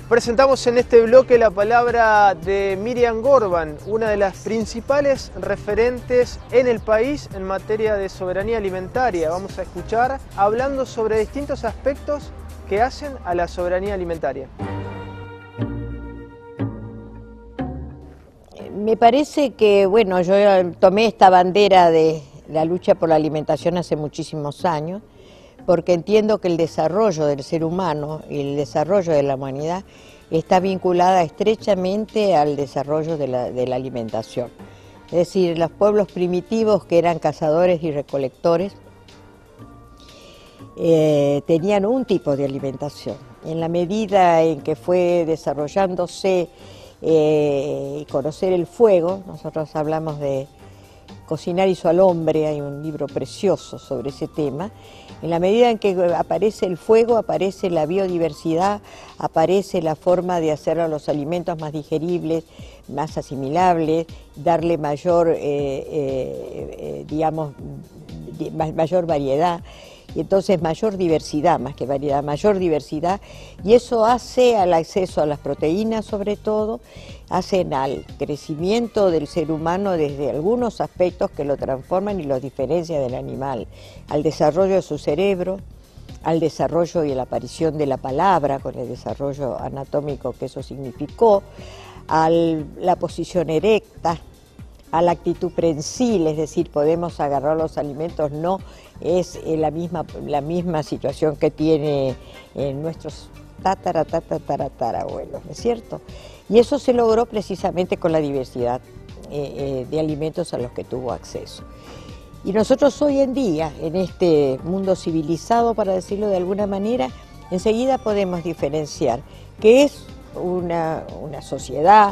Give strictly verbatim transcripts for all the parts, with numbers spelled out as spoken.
Presentamos en este bloque la palabra de Miriam Gorban, una de las principales referentes en el país en materia de soberanía alimentaria. Vamos a escuchar hablando sobre distintos aspectos que hacen a la soberanía alimentaria. Me parece que, bueno, yo tomé esta bandera de la lucha por la alimentación hace muchísimos años, porque entiendo que el desarrollo del ser humano y el desarrollo de la humanidad está vinculada estrechamente al desarrollo de la, de la alimentación. Es decir, los pueblos primitivos que eran cazadores y recolectores eh, tenían un tipo de alimentación. En la medida en que fue desarrollándose eh, y conocer el fuego, nosotros hablamos de Cocinar hizo al hombre, hay un libro precioso sobre ese tema. En la medida en que aparece el fuego, aparece la biodiversidad, aparece la forma de hacer a los alimentos más digeribles, más asimilables, darle mayor, eh, eh, eh, digamos, mayor variedad. Y entonces mayor diversidad, más que variedad, mayor diversidad, y eso hace al acceso a las proteínas sobre todo, hacen al crecimiento del ser humano desde algunos aspectos que lo transforman y lo diferencian del animal, al desarrollo de su cerebro, al desarrollo y a la aparición de la palabra, con el desarrollo anatómico que eso significó, a la posición erecta, a la actitud prensil, es decir, podemos agarrar los alimentos, no es la misma, la misma situación que tiene en nuestros tatara, tatara, tatara, abuelos, ¿no es cierto? Y eso se logró precisamente con la diversidad eh, eh, de alimentos a los que tuvo acceso. Y nosotros hoy en día, en este mundo civilizado, para decirlo de alguna manera, enseguida podemos diferenciar qué es una, una sociedad,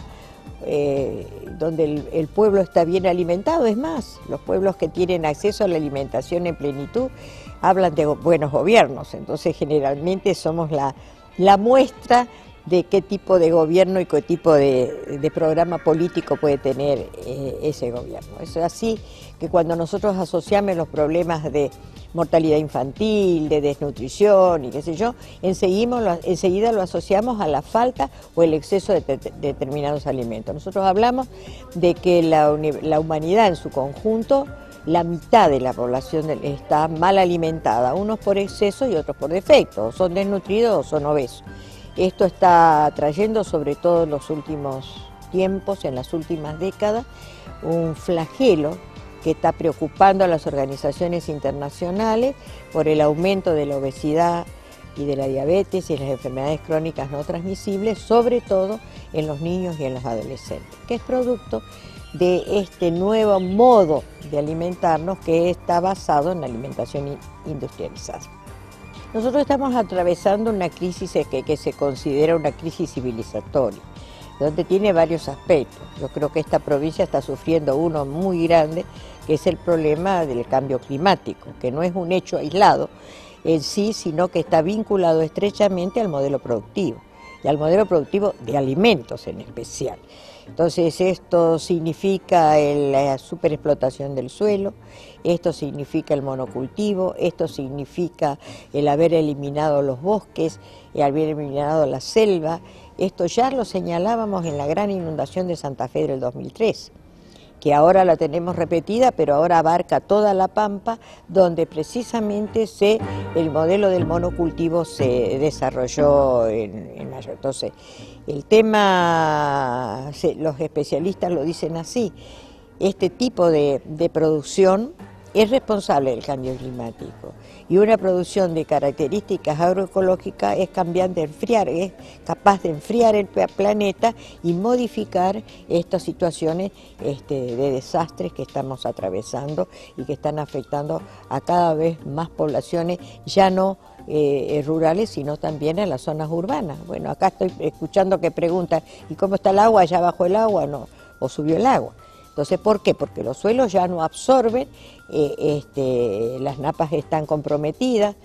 Eh, donde el, el pueblo está bien alimentado. Es más, los pueblos que tienen acceso a la alimentación en plenitud hablan de buenos gobiernos, entonces generalmente somos la, la muestra de qué tipo de gobierno y qué tipo de, de programa político puede tener eh, ese gobierno. Es así que cuando nosotros asociamos los problemas de mortalidad infantil, de desnutrición y qué sé yo, enseguida, enseguida lo asociamos a la falta o el exceso de, de, de determinados alimentos. Nosotros hablamos de que la, la humanidad en su conjunto, la mitad de la población está mal alimentada, unos por exceso y otros por defecto, o son desnutridos o son obesos. Esto está trayendo, sobre todo en los últimos tiempos, en las últimas décadas, un flagelo que está preocupando a las organizaciones internacionales por el aumento de la obesidad y de la diabetes y las enfermedades crónicas no transmisibles, sobre todo en los niños y en los adolescentes, que es producto de este nuevo modo de alimentarnos que está basado en la alimentación industrializada. Nosotros estamos atravesando una crisis que, que se considera una crisis civilizatoria, donde tiene varios aspectos. Yo creo que esta provincia está sufriendo uno muy grande, que es el problema del cambio climático, que no es un hecho aislado en sí, sino que está vinculado estrechamente al modelo productivo, y al modelo productivo de alimentos en especial. Entonces esto significa el, la superexplotación del suelo, esto significa el monocultivo, esto significa el haber eliminado los bosques, el haber eliminado la selva. Esto ya lo señalábamos en la gran inundación de Santa Fe del dos mil tres, que ahora la tenemos repetida, pero ahora abarca toda la Pampa, donde precisamente se, el modelo del monocultivo se desarrolló en, en mayor. Entonces, el tema, se, los especialistas lo dicen así, este tipo de, de producción es responsable del cambio climático, y una producción de características agroecológicas es cambiante de enfriar, es capaz de enfriar el planeta y modificar estas situaciones este, de desastres que estamos atravesando y que están afectando a cada vez más poblaciones, ya no eh, rurales, sino también a las zonas urbanas. Bueno, acá estoy escuchando que preguntan, ¿y cómo está el agua? ¿Ya bajó el agua? No, o subió el agua. Entonces, ¿por qué? Porque los suelos ya no absorben, eh, este, las napas están comprometidas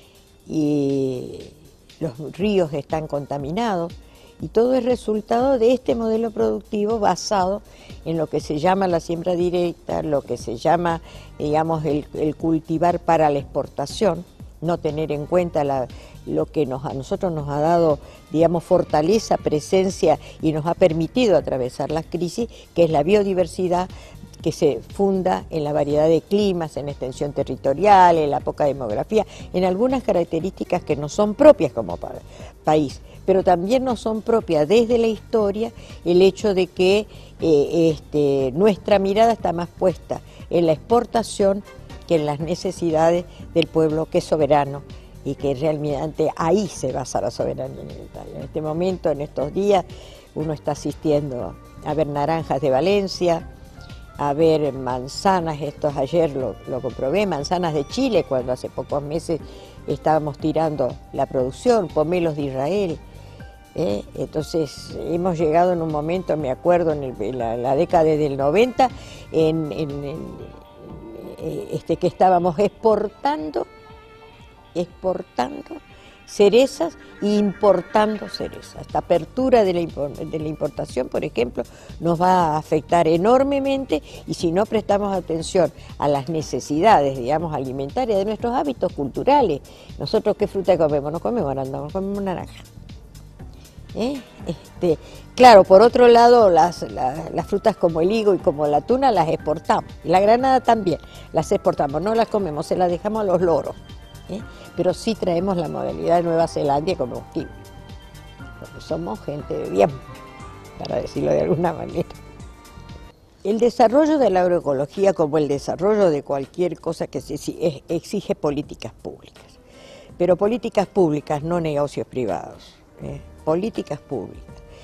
y los ríos están contaminados, y todo es resultado de este modelo productivo basado en lo que se llama la siembra directa, lo que se llama, digamos, el, el cultivar para la exportación, no tener en cuenta la, lo que nos, a nosotros nos ha dado, digamos, fortaleza, presencia y nos ha permitido atravesar las crisis, que es la biodiversidad, que se funda en la variedad de climas, en la extensión territorial, en la poca demografía, en algunas características que no son propias como pa país, pero también no son propias desde la historia el hecho de que eh, este, nuestra mirada está más puesta en la exportación que en las necesidades del pueblo que es soberano y que realmente ahí se basa la soberanía alimentaria. En este momento, en estos días, uno está asistiendo a ver naranjas de Valencia, a ver manzanas, estos ayer lo, lo comprobé, manzanas de Chile, cuando hace pocos meses estábamos tirando la producción, pomelos de Israel. ¿eh? Entonces hemos llegado en un momento, me acuerdo, en, el, en la, la década del noventa, en, en, en, este, que estábamos exportando, exportando cerezas e importando cerezas. Esta apertura de la, de la importación, por ejemplo, nos va a afectar enormemente y si no prestamos atención a las necesidades, digamos, alimentarias de nuestros hábitos culturales. Nosotros, ¿qué fruta comemos? No comemos arándano, comemos naranja. ¿Eh? Este, claro, por otro lado, las, las, las frutas como el higo y como la tuna las exportamos. La granada también, las exportamos, no las comemos, se las dejamos a los loros. ¿Eh? Pero sí traemos la modalidad de Nueva Zelanda como combustible, porque somos gente de bien, para decirlo de alguna manera. El desarrollo de la agroecología, como el desarrollo de cualquier cosa que se exige políticas públicas, pero políticas públicas, no negocios privados, ¿eh? políticas públicas.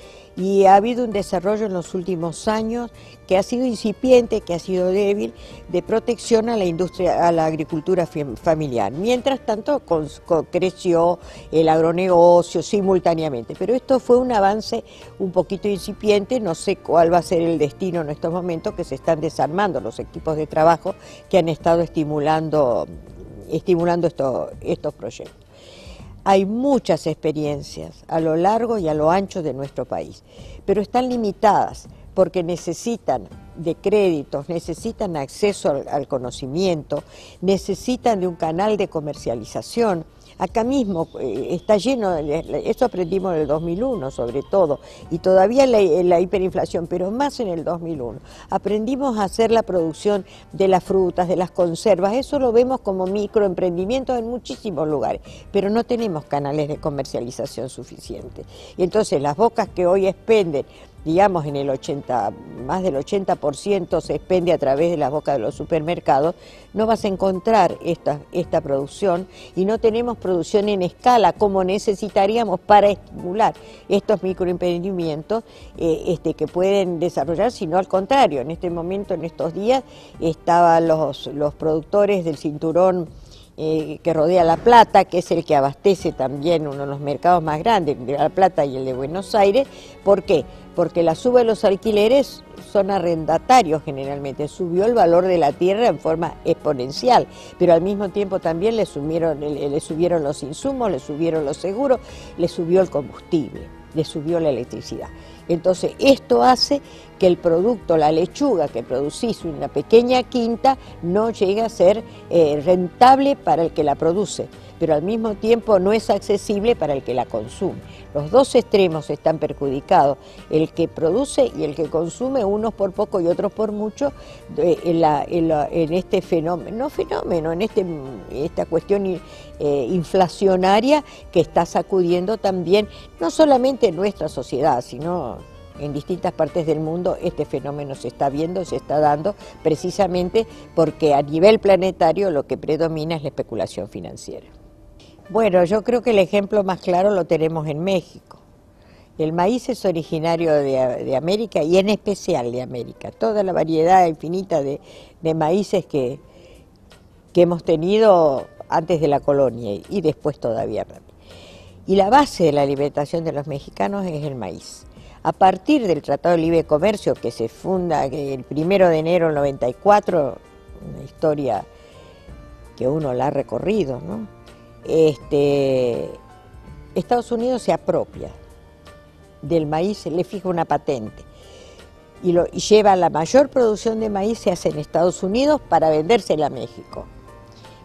Y ha habido un desarrollo en los últimos años que ha sido incipiente, que ha sido débil, de protección a la industria, a la agricultura familiar. Mientras tanto con, con, creció el agronegocio simultáneamente, pero esto fue un avance un poquito incipiente. No sé cuál va a ser el destino en estos momentos, que se están desarmando los equipos de trabajo que han estado estimulando, estimulando esto, estos proyectos. Hay muchas experiencias a lo largo y a lo ancho de nuestro país, pero están limitadas porque necesitan de créditos, necesitan acceso al, al conocimiento, necesitan de un canal de comercialización. Acá mismo eh, está lleno, de, eso aprendimos en el dos mil uno sobre todo, y todavía la, la hiperinflación, pero más en el dos mil uno. Aprendimos a hacer la producción de las frutas, de las conservas, eso lo vemos como microemprendimiento en muchísimos lugares, pero no tenemos canales de comercialización suficientes. Y entonces las bocas que hoy expenden, digamos en el ochenta, más del ochenta por ciento se expende a través de las bocas de los supermercados, no vas a encontrar esta, esta producción y no tenemos producción en escala como necesitaríamos para estimular estos microemprendimientos eh, este, que pueden desarrollar, sino al contrario. En este momento, en estos días, estaban los, los productores del cinturón Eh, que rodea La Plata, que es el que abastece también uno de los mercados más grandes, de La Plata y el de Buenos Aires. ¿Por qué? Porque la suba de los alquileres son arrendatarios generalmente, subió el valor de la tierra en forma exponencial, pero al mismo tiempo también le subieron, le, le subieron los insumos, le subieron los seguros, le subió el combustible, le subió la electricidad. Entonces esto hace que el producto, la lechuga que producís en una pequeña quinta, no llega a ser eh, rentable para el que la produce, pero al mismo tiempo no es accesible para el que la consume. Los dos extremos están perjudicados, el que produce y el que consume, unos por poco y otros por mucho, eh, en, la, en, la, en este fenómeno, no fenómeno, en este, esta cuestión eh, inflacionaria que está sacudiendo también, no solamente en nuestra sociedad, sino en distintas partes del mundo. Este fenómeno se está viendo, se está dando precisamente porque a nivel planetario lo que predomina es la especulación financiera. Bueno, yo creo que el ejemplo más claro lo tenemos en México. El maíz es originario de, de América y en especial de América. Toda la variedad infinita de, de maíces que, que hemos tenido antes de la colonia y después todavía. Y la base de la alimentación de los mexicanos es el maíz. A partir del Tratado de Libre Comercio, que se funda el primero de enero del noventa y cuatro, una historia que uno la ha recorrido, ¿no? Este, Estados Unidos se apropia del maíz, le fija una patente y, lo, y lleva la mayor producción de maíz, se hace en Estados Unidos para vendérsela a México.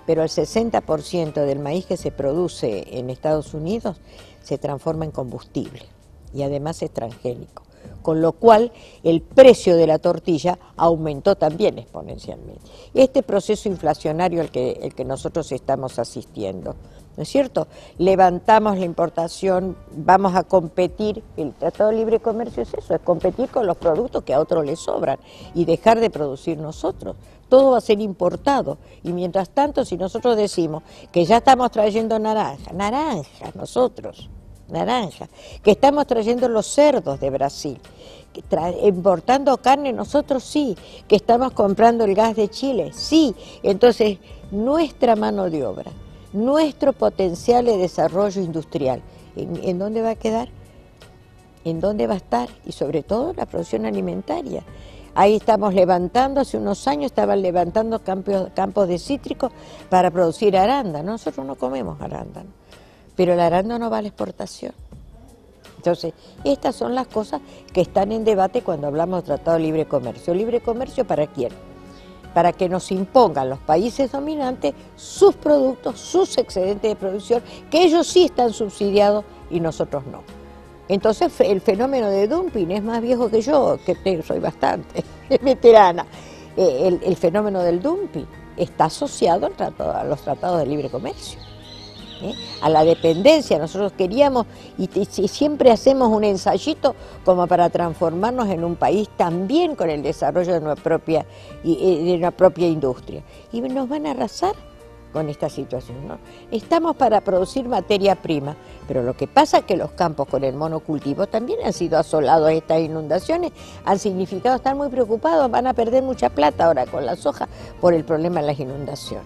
pero el sesenta por ciento del maíz que se produce en Estados Unidos se transforma en combustible y además es transgénico, con lo cual el precio de la tortilla aumentó también exponencialmente. Este proceso inflacionario al que, el que nosotros estamos asistiendo, ¿no es cierto? Levantamos la importación, vamos a competir, el Tratado de Libre Comercio es eso, es competir con los productos que a otros les sobran y dejar de producir nosotros. Todo va a ser importado y mientras tanto si nosotros decimos que ya estamos trayendo naranja, naranjas nosotros, naranja, que estamos trayendo los cerdos de Brasil, que importando carne nosotros sí, que estamos comprando el gas de Chile, sí, entonces nuestra mano de obra, nuestro potencial de desarrollo industrial, ¿en, ¿en dónde va a quedar? ¿En dónde va a estar? Y sobre todo la producción alimentaria. Ahí estamos levantando, hace unos años estaban levantando campos, campos de cítricos para producir arándano. Nosotros no comemos arándano, pero el arándano va a la exportación. Entonces, estas son las cosas que están en debate cuando hablamos de Tratado de Libre Comercio. ¿Libre Comercio para quién? Para que nos impongan los países dominantes sus productos, sus excedentes de producción, que ellos sí están subsidiados y nosotros no. Entonces el fenómeno de dumping es más viejo que yo, que soy bastante veterana. El, el fenómeno del dumping está asociado al tratado, a los tratados de libre comercio, ¿eh? A la dependencia. Nosotros queríamos, y, y siempre hacemos un ensayito como para transformarnos en un país también con el desarrollo de nuestra propia, de una propia industria. Y nos van a arrasar con esta situación, ¿no? Estamos para producir materia prima, pero lo que pasa es que los campos con el monocultivo también han sido asolados. Estas inundaciones han significado estar muy preocupados, van a perder mucha plata ahora con la soja por el problema de las inundaciones.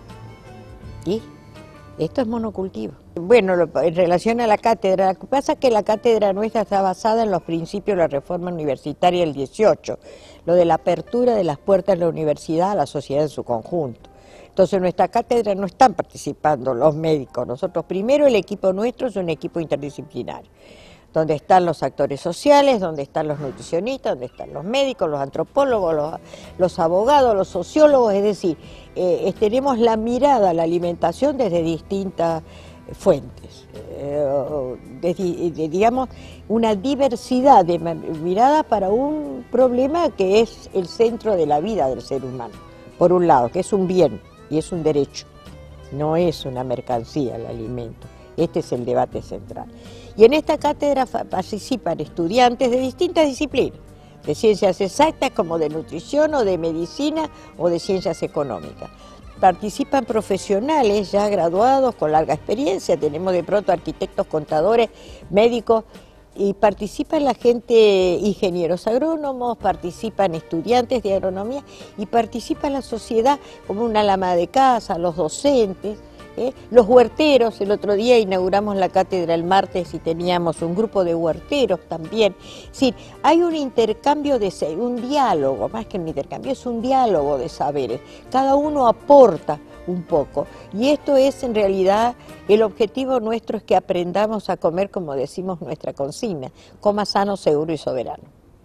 ¿Y? Esto es monocultivo. Bueno, en relación a la cátedra, lo que pasa es que la cátedra nuestra está basada en los principios de la reforma universitaria del dieciocho, lo de la apertura de las puertas de la universidad a la sociedad en su conjunto. Entonces en nuestra cátedra no están participando los médicos, nosotros primero el equipo nuestro es un equipo interdisciplinario, donde están los actores sociales, donde están los nutricionistas, donde están los médicos, los antropólogos, los, los abogados, los sociólogos, es decir, eh, tenemos la mirada a la alimentación desde distintas fuentes, eh, desde, de, digamos, una diversidad de miradas para un problema que es el centro de la vida del ser humano, por un lado, que es un bien. Y es un derecho, no es una mercancía el alimento. Este es el debate central. Y en esta cátedra participan estudiantes de distintas disciplinas, de ciencias exactas como de nutrición o de medicina o de ciencias económicas. Participan profesionales ya graduados con larga experiencia, tenemos de pronto arquitectos, contadores, médicos, y participan la gente, ingenieros agrónomos, participan estudiantes de agronomía y participa la sociedad como una ama de casa, los docentes, ¿eh? Los huerteros. El otro día inauguramos la cátedra el martes y teníamos un grupo de huerteros también. Es decir, hay un intercambio, de un diálogo, más que un intercambio, es un diálogo de saberes. Cada uno aporta un poco. Y esto es en realidad, el objetivo nuestro es que aprendamos a comer como decimos nuestra consigna, coma sano, seguro y soberano.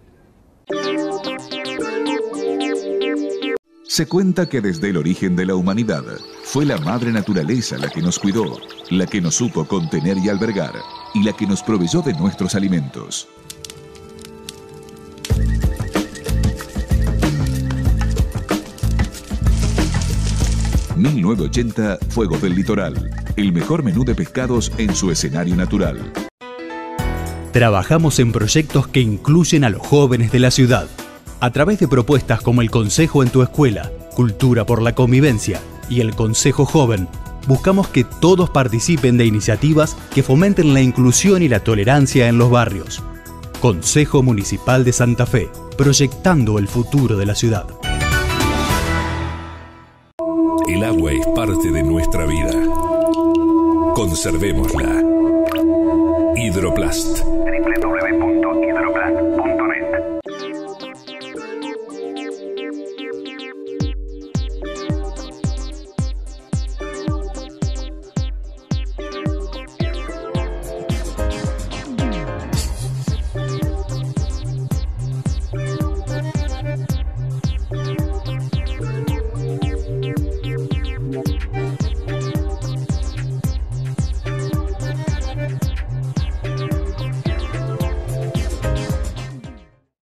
Se cuenta que desde el origen de la humanidad fue la madre naturaleza la que nos cuidó, la que nos supo contener y albergar, y la que nos proveyó de nuestros alimentos. mil novecientos ochenta, Fuego del Litoral, el mejor menú de pescados en su escenario natural. Trabajamos en proyectos que incluyen a los jóvenes de la ciudad, a través de propuestas como el Consejo en tu Escuela, Cultura por la Convivencia y el Consejo Joven. Buscamos que todos participen de iniciativas que fomenten la inclusión y la tolerancia en los barrios. Consejo Municipal de Santa Fe, proyectando el futuro de la ciudad. El agua es parte de nuestra vida. Conservémosla. Hidroplast.